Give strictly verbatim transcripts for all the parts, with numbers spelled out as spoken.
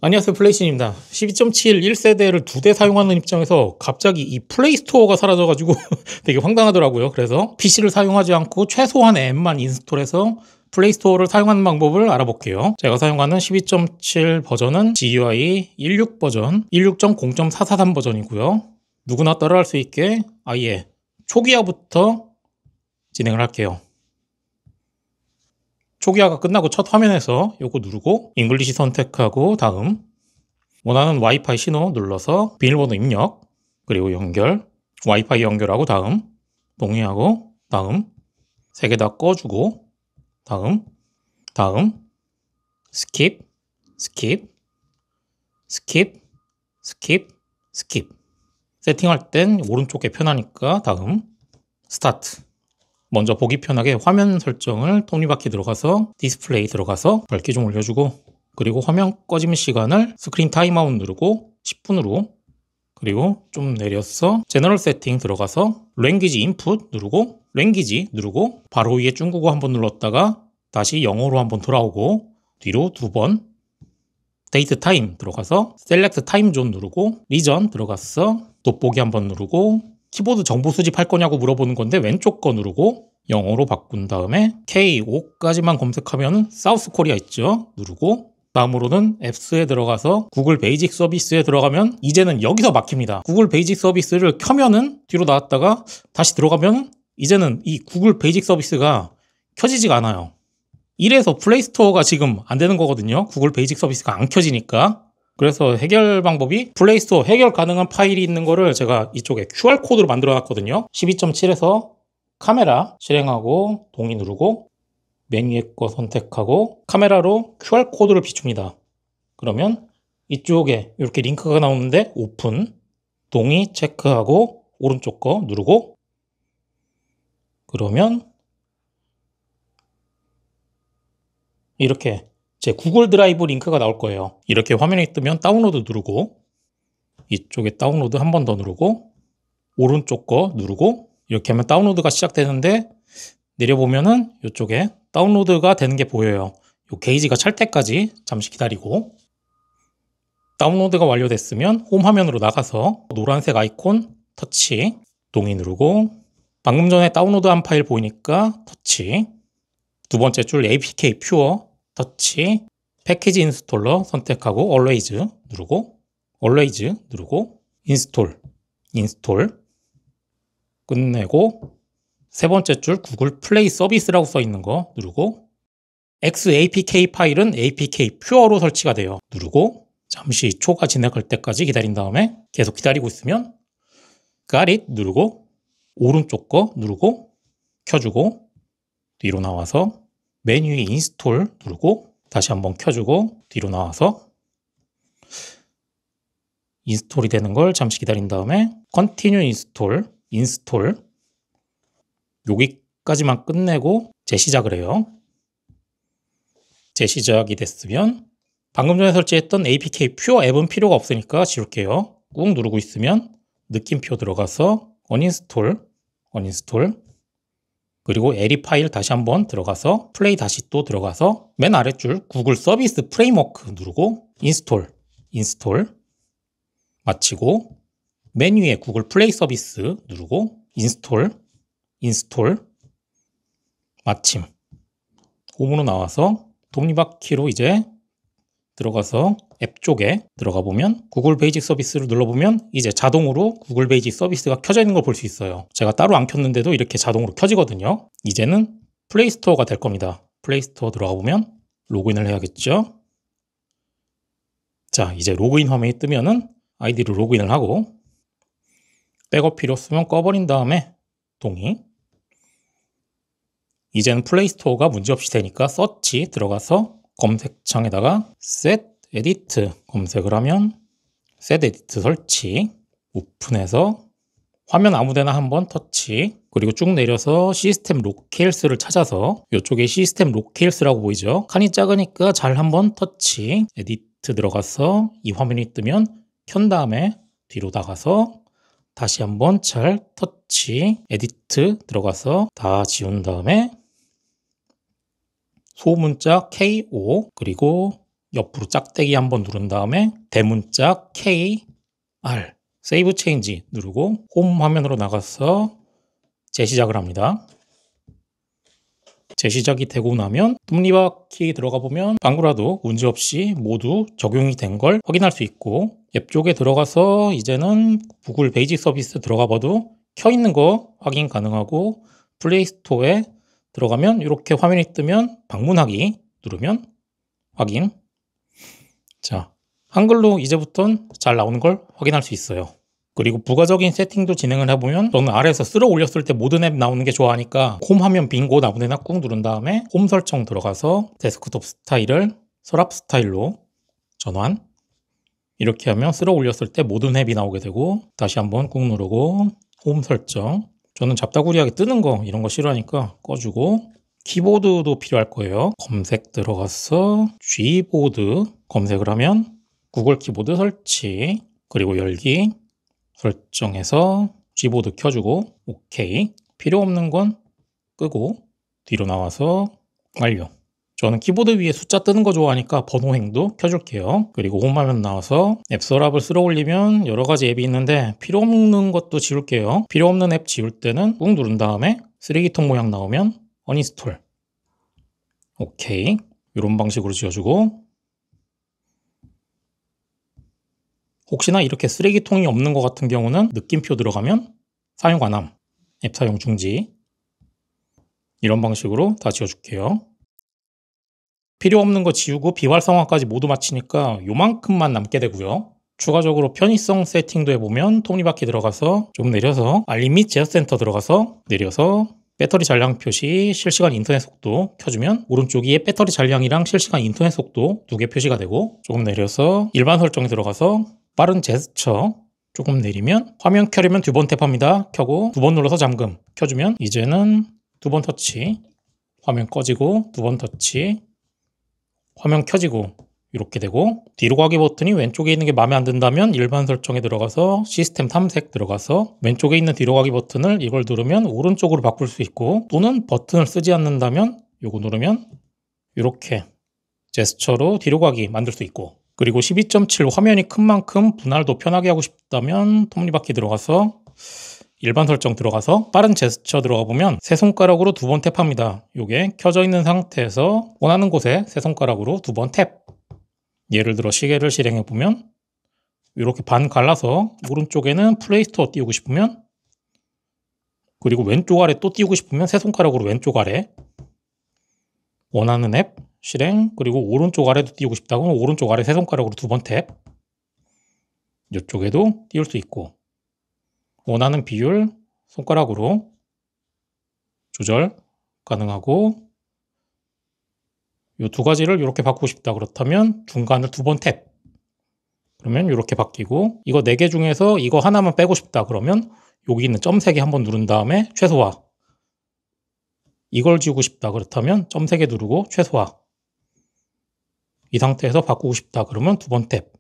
안녕하세요, 플레이신입니다. 십이 점 칠 일 세대를 두 대 사용하는 입장에서 갑자기 이 플레이스토어가 사라져가지고 되게 황당하더라고요. 그래서 피시를 사용하지 않고 최소한의 앱만 인스톨해서 플레이스토어를 사용하는 방법을 알아볼게요. 제가 사용하는 십이 점 칠 버전은 지유아이 십육 버전, 십육 점 공 점 사사삼 버전이고요. 누구나 따라할 수 있게 아예 초기화부터 진행을 할게요. 초기화가 끝나고 첫 화면에서 요거 누르고 잉글리시 선택하고 다음 원하는 와이파이 신호 눌러서 비밀번호 입력 그리고 연결 와이파이 연결하고 다음 동의하고 다음 세 개 다 꺼주고 다음 다음 스킵 스킵 스킵 스킵 스킵 세팅할 땐 오른쪽에 편하니까 다음 스타트 먼저 보기 편하게 화면 설정을 톱니바퀴 들어가서 디스플레이 들어가서 밝기 좀 올려주고 그리고 화면 꺼짐 시간을 스크린 타임아웃 누르고 십 분으로 그리고 좀 내려서 제너럴 세팅 들어가서 랭귀지 인풋 누르고 랭귀지 누르고 바로 위에 중국어 한번 눌렀다가 다시 영어로 한번 돌아오고 뒤로 두 번 데이트 타임 들어가서 셀렉트 타임존 누르고 리전 들어가서 돋보기 한번 누르고 키보드 정보 수집할 거냐고 물어보는 건데 왼쪽 거 누르고 영어로 바꾼 다음에 케이 오까지만 검색하면 사우스 코리아 있죠? 누르고 다음으로는 앱스에 들어가서 구글 베이직 서비스에 들어가면 이제는 여기서 막힙니다. 구글 베이직 서비스를 켜면은 뒤로 나왔다가 다시 들어가면 이제는 이 구글 베이직 서비스가 켜지지가 않아요. 이래서 플레이스토어가 지금 안 되는 거거든요. 구글 베이직 서비스가 안 켜지니까. 그래서 해결 방법이 플레이스토어 해결 가능한 파일이 있는 거를 제가 이쪽에 큐알 코드로 만들어 놨거든요. 십이 점 칠에서 카메라 실행하고 동의 누르고 맨 위에 거 선택하고 카메라로 큐알 코드를 비춥니다. 그러면 이쪽에 이렇게 링크가 나오는데 오픈 동의 체크하고 오른쪽 거 누르고 그러면 이렇게 제 구글 드라이브 링크가 나올 거예요. 이렇게 화면에 뜨면 다운로드 누르고 이쪽에 다운로드 한 번 더 누르고 오른쪽 거 누르고 이렇게 하면 다운로드가 시작되는데 내려보면은 이쪽에 다운로드가 되는 게 보여요. 요 게이지가 찰 때까지 잠시 기다리고 다운로드가 완료됐으면 홈 화면으로 나가서 노란색 아이콘 터치 동의 누르고 방금 전에 다운로드한 파일 보이니까 터치 두 번째 줄 에이피케이 퓨어 터치, 패키지 인스톨러 선택하고 Always 누르고 Always 누르고 인스톨, 인스톨 끝내고 세 번째 줄 구글 플레이 서비스라고 써 있는 거 누르고 엑스에이피케이 파일은 에이피케이 퓨어로 설치가 돼요. 누르고 잠시 초가 진행할 때까지 기다린 다음에 계속 기다리고 있으면 Got it 누르고 오른쪽 거 누르고 켜주고 뒤로 나와서 메뉴에 인스톨 누르고 다시 한번 켜주고 뒤로 나와서 인스톨이 되는 걸 잠시 기다린 다음에 Continue 인스톨, 인스톨 여기까지만 끝내고 재시작을 해요. 재시작이 됐으면 방금 전에 설치했던 에이피케이 퓨어 앱은 필요가 없으니까 지울게요. 꾹 누르고 있으면 느낌표 들어가서 언인스톨, 언인스톨 그리고 에리 파일 다시 한번 들어가서 플레이 다시 또 들어가서 맨 아랫줄 구글 서비스 프레임워크 누르고 인스톨, 인스톨 마치고 맨 위에 구글 플레이 서비스 누르고 인스톨, 인스톨 마침 홈으로 나와서 톱니바퀴로 이제 들어가서 앱 쪽에 들어가 보면 구글 베이직 서비스를 눌러보면 이제 자동으로 구글 베이직 서비스가 켜져 있는 걸 볼 수 있어요. 제가 따로 안 켰는데도 이렇게 자동으로 켜지거든요. 이제는 플레이스토어가 될 겁니다. 플레이스토어 들어가 보면 로그인을 해야겠죠. 자, 이제 로그인 화면이 뜨면은 아이디로 로그인을 하고 백업 필요 없으면 꺼버린 다음에 동의 이제는 플레이스토어가 문제없이 되니까 서치 들어가서 검색창에다가 set edit 검색을 하면 set edit 설치 오픈해서 화면 아무데나 한번 터치 그리고 쭉 내려서 시스템 로케일스를 찾아서 이쪽에 시스템 로케일스라고 보이죠? 칸이 작으니까 잘 한번 터치 에디트 들어가서 이 화면이 뜨면 켠 다음에 뒤로 나가서 다시 한번 잘 터치 에디트 들어가서 다 지운 다음에 소문자 케이 오 그리고 옆으로 짝대기 한번 누른 다음에 대문짝 K, R, 세이브 체인지 누르고 홈 화면으로 나가서 재시작을 합니다. 재시작이 되고 나면 톱니바퀴 들어가 보면 방구라도 문제없이 모두 적용이 된 걸 확인할 수 있고, 앱 쪽에 들어가서 이제는 구글 베이직 서비스 들어가 봐도 켜 있는 거 확인 가능하고, 플레이스토어에 들어가면 이렇게 화면이 뜨면 방문하기 누르면 확인. 자, 한글로 이제부터는 잘 나오는 걸 확인할 수 있어요. 그리고 부가적인 세팅도 진행을 해보면, 저는 아래에서 쓸어 올렸을 때 모든 앱 나오는 게 좋아하니까 홈 화면 빈 곳 아무데나 꾹 누른 다음에 홈 설정 들어가서 데스크톱 스타일을 서랍 스타일로 전환. 이렇게 하면 쓸어 올렸을 때 모든 앱이 나오게 되고, 다시 한번 꾹 누르고 홈 설정. 저는 잡다구리하게 뜨는 거 이런 거 싫어하니까 꺼주고, 키보드도 필요할 거예요. 검색 들어가서 G보드 검색을 하면 구글 키보드 설치, 그리고 열기 설정해서 G보드 켜주고 오케이. 필요 없는 건 끄고 뒤로 나와서 완료. 저는 키보드 위에 숫자 뜨는 거 좋아하니까 번호행도 켜줄게요. 그리고 홈화면 나와서 앱 서랍을 쓸어 올리면 여러 가지 앱이 있는데 필요 없는 것도 지울게요. 필요 없는 앱 지울 때는 꾹 누른 다음에 쓰레기통 모양 나오면 어인스톨. 오케이. 이런 방식으로 지워주고, 혹시나 이렇게 쓰레기통이 없는 것 같은 경우는 느낌표 들어가면 사용 안 함, 앱 사용 중지. 이런 방식으로 다 지워줄게요. 필요 없는 거 지우고 비활성화까지 모두 마치니까 요만큼만 남게 되고요. 추가적으로 편의성 세팅도 해보면 톱니바퀴 들어가서 좀 내려서 알림 및 제어 센터 들어가서 내려서 배터리 잔량 표시, 실시간 인터넷 속도 켜주면 오른쪽 위에 배터리 잔량이랑 실시간 인터넷 속도 두 개 표시가 되고, 조금 내려서 일반 설정에 들어가서 빠른 제스처 조금 내리면 화면 켜려면 두 번 탭합니다. 켜고 두 번 눌러서 잠금 켜주면 이제는 두 번 터치, 화면 꺼지고 두 번 터치, 화면 켜지고 이렇게 되고, 뒤로 가기 버튼이 왼쪽에 있는 게 마음에 안 든다면 일반 설정에 들어가서 시스템 탐색 들어가서 왼쪽에 있는 뒤로 가기 버튼을 이걸 누르면 오른쪽으로 바꿀 수 있고, 또는 버튼을 쓰지 않는다면 요거 누르면 이렇게 제스처로 뒤로 가기 만들 수 있고, 그리고 십이 점 칠 화면이 큰 만큼 분할도 편하게 하고 싶다면 톱니바퀴 들어가서 일반 설정 들어가서 빠른 제스처 들어가 보면 세 손가락으로 두 번 탭합니다. 요게 켜져 있는 상태에서 원하는 곳에 세 손가락으로 두 번 탭. 예를 들어 시계를 실행해 보면 이렇게 반 갈라서 오른쪽에는 플레이스토어 띄우고 싶으면, 그리고 왼쪽 아래 또 띄우고 싶으면 세 손가락으로 왼쪽 아래 원하는 앱 실행, 그리고 오른쪽 아래도 띄우고 싶다고 하면 오른쪽 아래 세 손가락으로 두 번 탭. 이쪽에도 띄울 수 있고, 원하는 비율 손가락으로 조절 가능하고, 이 두 가지를 이렇게 바꾸고 싶다 그렇다면 중간을 두 번 탭. 그러면 이렇게 바뀌고, 이거 네 개 중에서 이거 하나만 빼고 싶다 그러면 여기 있는 점 세 개 한번 누른 다음에 최소화. 이걸 지우고 싶다 그렇다면 점 세 개 누르고 최소화. 이 상태에서 바꾸고 싶다 그러면 두 번 탭.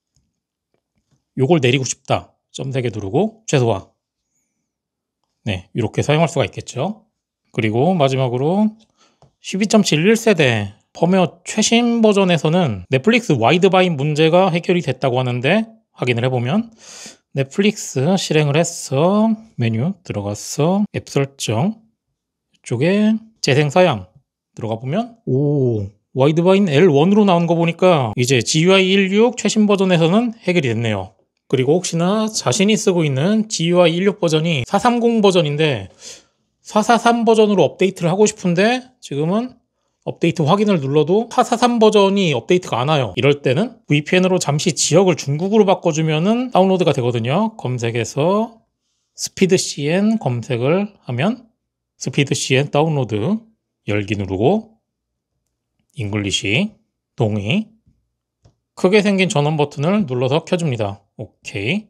요걸 내리고 싶다. 점 세 개 누르고 최소화. 네, 이렇게 사용할 수가 있겠죠. 그리고 마지막으로 십이 점 칠 일 세대 펌웨어 최신 버전에서는 넷플릭스 와이드바인 문제가 해결이 됐다고 하는데, 확인을 해보면 넷플릭스 실행을 해서 메뉴 들어가서 앱 설정 이쪽에 재생사양 들어가 보면 오 와이드바인 엘 원으로 나온 거 보니까 이제 지유아이 십육 최신 버전에서는 해결이 됐네요. 그리고 혹시나 자신이 쓰고 있는 지유아이 십육 버전이 사백삼십 버전인데 사백사십삼 버전으로 업데이트를 하고 싶은데 지금은 업데이트 확인을 눌러도 사백사십삼 버전이 업데이트가 안 와요. 이럴 때는 브이피엔으로 잠시 지역을 중국으로 바꿔주면은 다운로드가 되거든요. 검색해서 스피드씨엔 검색을 하면 스피드씨엔 다운로드 열기 누르고 잉글리시 동의, 크게 생긴 전원 버튼을 눌러서 켜줍니다. 오케이.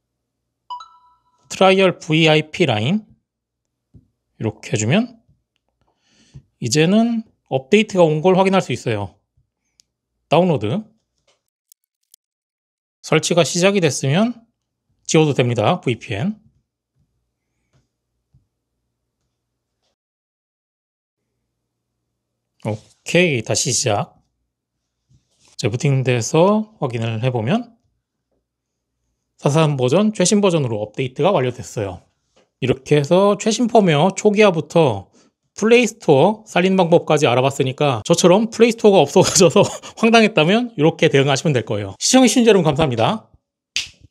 트라이얼 브이아이피 라인 이렇게 해주면 이제는 업데이트가 온 걸 확인할 수 있어요. 다운로드. 설치가 시작이 됐으면 지워도 됩니다. 브이피엔. 오케이. 다시 시작. 재부팅돼서 확인을 해보면 사 point 삼 버전 최신 버전으로 업데이트가 완료됐어요. 이렇게 해서 최신 펌웨어 초기화부터 플레이스토어 살리는 방법까지 알아봤으니까 저처럼 플레이스토어가 없어져서 황당했다면 이렇게 대응하시면 될 거예요. 시청해주신 여러분 감사합니다.